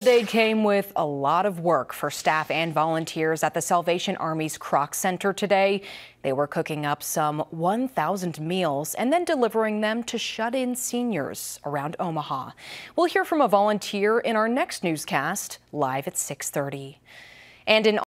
They came with a lot of work for staff and volunteers at the Salvation Army's Kroc Center today. They were cooking up some 1,000 meals and then delivering them to shut-in seniors around Omaha. We'll hear from a volunteer in our next newscast, live at 6:30. And in